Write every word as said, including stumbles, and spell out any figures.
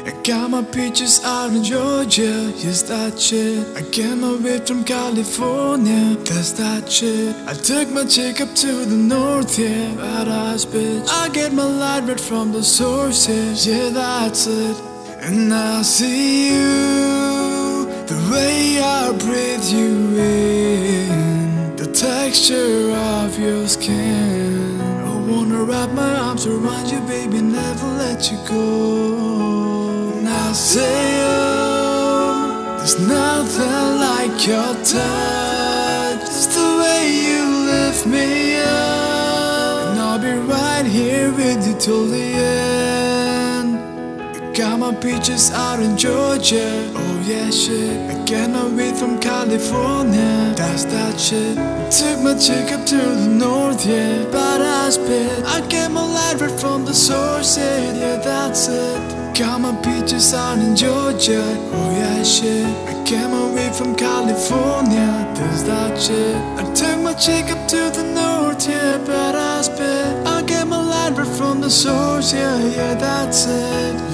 I got my peaches out in Georgia, yes that shit. I get my weed from California, that's that shit. I took my chick up to the north, yeah, badass bitch. I get my light right from the source, yeah, yeah that's it. And I see you, the way I breathe you in, the texture of your skin. I wanna wrap my arms around you, baby, never let you go. And I say, oh, there's nothing like your touch, it's the way you lift me up. And I'll be right here with you till the end. Got my peaches out in Georgia, oh yeah shit. I get my weed from California, that's that shit. I took my chick up to the north, yeah, badass bitch. I get my light right from the source, yeah, yeah that's it. Got my peaches out in Georgia, oh yeah shit. I get my weed from California, that's that shit. I took my chick up to the north, yeah, badass bitch. I get my light right from the source, yeah, yeah that's it.